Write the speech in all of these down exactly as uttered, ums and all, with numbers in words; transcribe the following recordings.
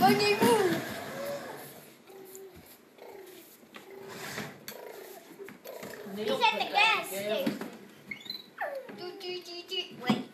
Buggy move. He's at the gas station. Do, do, do, do. Wait.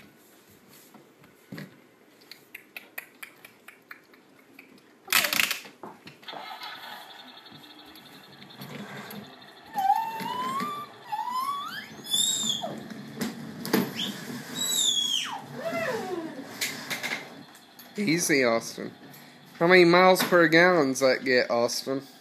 Easy, Austin. How many miles per gallon does that get, Austin?